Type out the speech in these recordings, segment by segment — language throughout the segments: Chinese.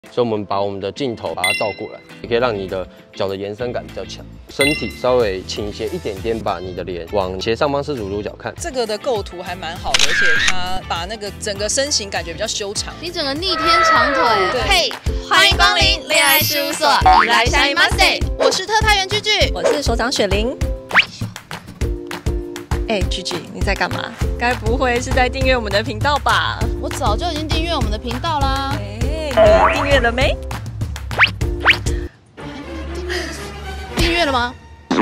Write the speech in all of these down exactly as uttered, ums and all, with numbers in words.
所以我们把我们的镜头把它倒过来，也可以让你的脚的延伸感比较强。身体稍微倾斜一点点，把你的脸往斜上方四十五度角看。 这个的构图还蛮好的，而且它把那个整个身形感觉比较修长。 你整个逆天长腿。 嘿，欢迎光临恋爱事务所，你来下一马塞。 我是特派员居居， 我是所长雪玲。哎，居居，你在干嘛？该不会是在订阅我们的频道吧？ 我早就已经订阅我们的频道啦。 哎，你订阅了没？ 订阅了吗？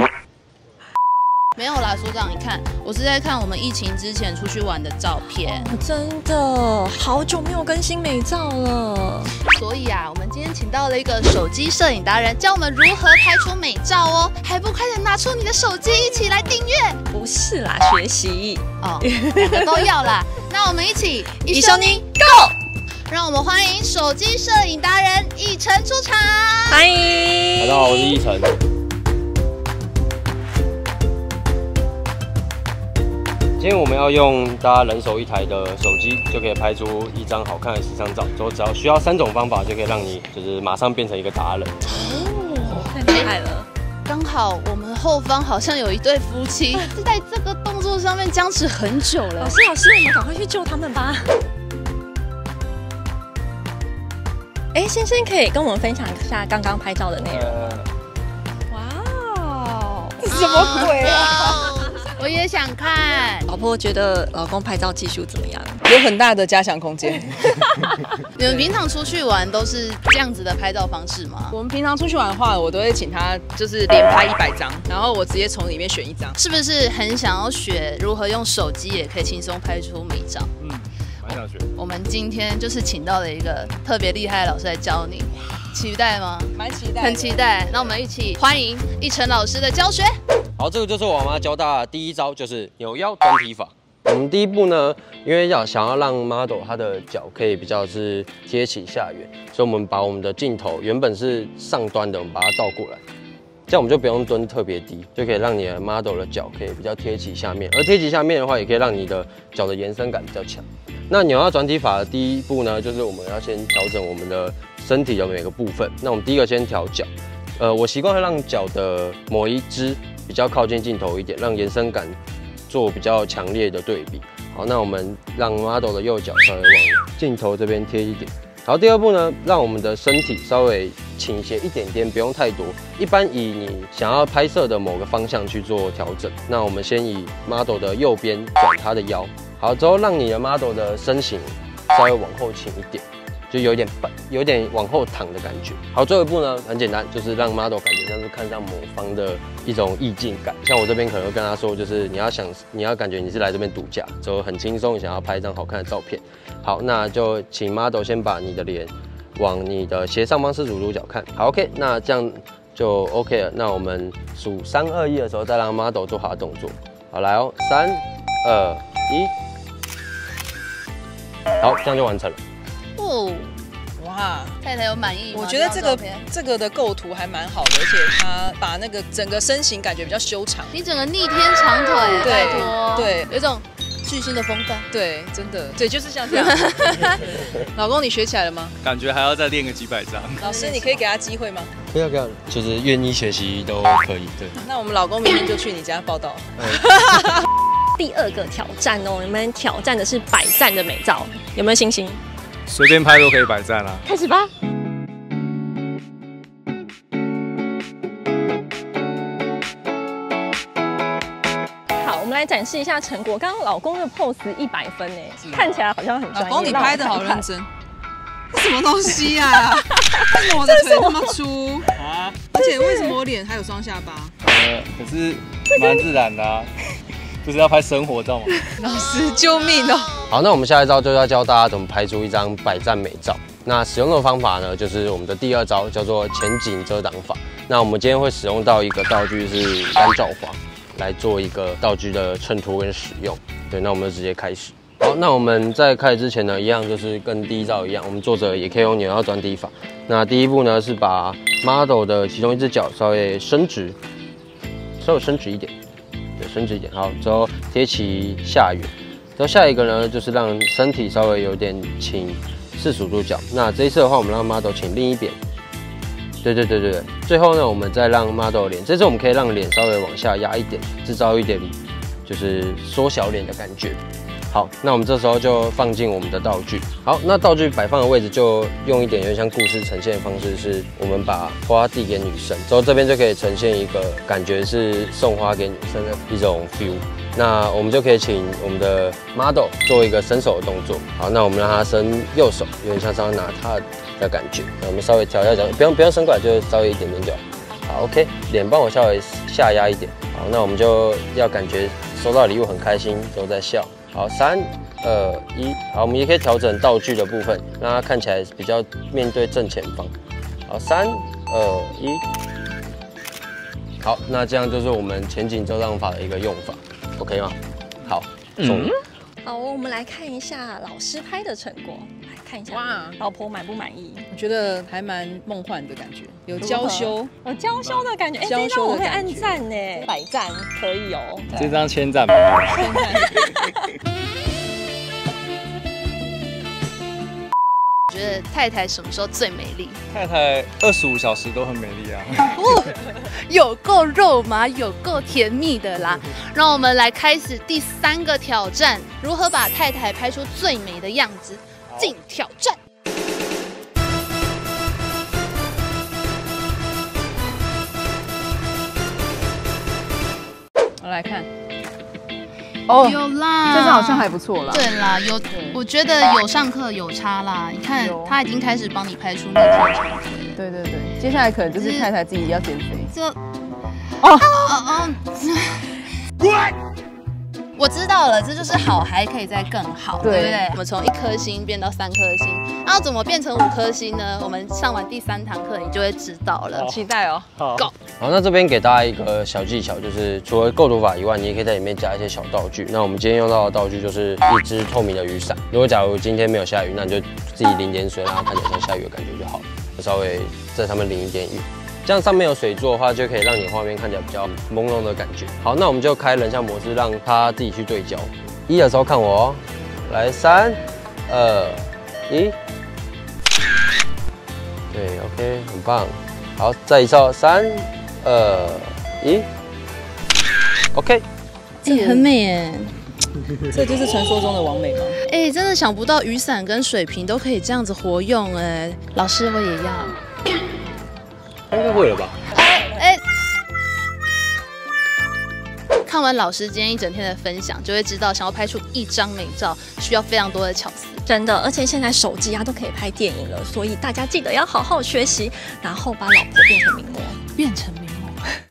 没有啦，所长，你看，我是在看我们疫情之前出去玩的照片。 哦、真的，好久没有更新美照了。 所以啊，我们今天请到了一个手机摄影达人，教我们如何拍出美照哦。还不快点拿出你的手机，一起来订阅？ 不是啦，学习哦，两个都要啦。那我们一起一收你 Go！ 让我们欢迎手机摄影达人奕晨出场。 欢大迎， 家好，我是奕晨。今天我们要用大家人手一台的手机，就可以拍出一张好看的时尚照。之后只要需要三种方法，就可以让你就是马上变成一个达人。 哦，太厉害了！ 刚好我们后方好像有一对夫妻，在这个动作上面僵持很久了。 老师，老师，我们赶快去救他们吧！哎，先生可以跟我们分享一下刚刚拍照的内容吗？哇哦，什么鬼啊！ 我也想看。 老婆觉得老公拍照技术怎么样？ 有很大的加强空间。 你们平常出去玩都是这样子的拍照方式吗？ 我们平常出去玩的话，我都会请他就是连拍一百张，然后我直接从里面选一张。 是不是很想要学如何用手机也可以轻松拍出美照？ 嗯，蛮想学。 我们今天就是请到了一个特别厉害的老师来教你，期待吗？ 蛮期待， 很期待。那我们一起欢迎奕晨老师的教学。 好，这个就是我妈教大家的第一招，就是扭腰转体法。我们第一步呢，因为要想要让 model 她的脚可以比较是贴起下缘，所以我们把我们的镜头原本是上端的，我们把它倒过来，这样我们就不用蹲特别低，就可以让你的 model 的脚可以比较贴起下面。而贴起下面的话，也可以让你的脚的延伸感比较强。那扭腰转体法的第一步呢，就是我们要先调整我们的身体的每个部分。那我们第一个先调脚，呃，我习惯会让脚的某一只比较靠近镜头一点，让延伸感做比较强烈的对比。好，那我们让 model 的右脚稍微往镜头这边贴一点。好，第二步呢，让我们的身体稍微倾斜一点点，不用太多。一般以你想要拍摄的某个方向去做调整。那我们先以 model 的右边转他的腰，好，之后让你的 model 的身形稍微往后倾一点。就有点半，有点往后躺的感觉。好，最后一步呢，很简单，就是让 model 感觉像是看上某方的一种意境感。像我这边可能会跟他说，就是你要想，你要感觉你是来这边度假，之后很轻松，想要拍一张好看的照片。好，那就请 model 先把你的脸往你的斜上方四十五度角看。好 ，OK， 那这样就 OK 了。那我们数三二一的时候，再让 model 做好动作。好，来哦，三二一，好，这样就完成了。 哦， 哇， 太太有满意吗？ 我觉得这个这个的构图还蛮好的，而且它把那个整个身形感觉比较修长。 你整个逆天长腿， 对拜托， 对， 有一种巨星的风范。 对，真的，对，就是像这样。老公，你学起来了吗？ 感觉还要再练个几百张。 老师，你可以给他机会吗？ 不要不要，就是愿意学习都可以。对， 那我们老公明天就去你家报道。 第二个挑战哦，你们挑战的是百赞的美照，有没有信心？ 随便拍都可以百赞啦。 开始吧。好，我们来展示一下成果。刚刚老公的 pose 一百分哎，看起来好像很专业。 老公，你拍的好认真。什么东西呀、啊？为什么我的腿那么粗啊？而且为什么我脸还有双下巴？ 呃，可是蛮自然的啊。不是要拍生活照吗？ 老师救命哦！ 好，那我们下一招就要教大家怎么拍出一张百赞美照。那使用的方法呢，就是我们的第二招，叫做前景遮挡法。那我们今天会使用到一个道具是干燥花，来做一个道具的衬托跟使用。对，那我们就直接开始。好，那我们在开始之前呢，一样就是跟第一招一样，我们作者也可以用扭腰转体法。那第一步呢，是把 model 的其中一只脚稍微伸直，稍微伸直一点。对，伸直一点，好，之后贴齐下缘，之后下一个呢，就是让身体稍微有点倾四十五度角。那这一次的话，我们让 model 请另一边。对对对对对。最后呢，我们再让 model 脸，这次我们可以让脸稍微往下压一点，制造一点就是缩小脸的感觉。好，那我们这时候就放进我们的道具。好，那道具摆放的位置就用一点有点像故事呈现的方式，是我们把花递给女生，之后这边就可以呈现一个感觉是送花给女生的一种 feel。那我们就可以请我们的 model 做一个伸手的动作。好，那我们让她伸右手，有点像是要拿她的感觉。那我们稍微调一下角度，不用不用伸过来，就稍微一点点就好。好 ，OK， 脸帮我稍微下压一点。好，那我们就要感觉收到礼物很开心，之后再笑。好，三、二、一，好，我们也可以调整道具的部分，让它看起来比较面对正前方。好，三、二、一，好，那这样就是我们前景遮挡法的一个用法 ，OK 吗？好，送你。 好，我们来看一下老师拍的成果，来看一下，哇，老婆满不满意？ 我觉得还蛮梦幻的感觉，有娇羞， 有娇羞的感觉。哎，这张我会按赞呢，百赞可以哦。 这张千赞吧。 我觉得太太什么时候最美丽？ 太太二十五小时都很美丽啊。 哦，有够肉麻，有够甜蜜的啦！让我们来开始第三个挑战，如何把太太拍出最美的样子？进挑战。 我来看。哦， 有啦， 这张好像还不错啦。 对啦，有，我觉得有上课有差啦。你看，他已经开始帮你拍出那条长腿了。 对对对，接下来可能就是太太自己要减肥。 这，哦哦哦，我知道了，这就是好，还可以再更好，对不对？我们从一颗星变到三颗星，然后怎么变成五颗星呢？我们上完第三堂课，你就会知道了。 期待哦。 好。 好，那这边给大家一个小技巧，就是除了构图法以外，你也可以在里面加一些小道具。那我们今天用到的道具就是一支透明的雨伞。如果假如今天没有下雨，那你就自己淋点水，让它看起来像下雨的感觉就好了。稍微在上面淋一点雨，这样上面有水做的话，就可以让你画面看起来比较朦胧的感觉。好，那我们就开人像模式，让它自己去对焦。一的时候看我哦，来三、二、一，对 ，OK， 很棒。好，再一次，三、二、一 ，OK， 哎，很美耶。 这就是传说中的完美吗？ 哎、欸，真的想不到雨伞跟水瓶都可以这样子活用哎、欸。老师，我也要。 应该会了吧？ 哎、欸欸、看完老师今天一整天的分享，就会知道想要拍出一张美照，需要非常多的巧思。 真的，而且现在手机啊都可以拍电影了，所以大家记得要好好学习，然后把老婆变成名模， 变成名模。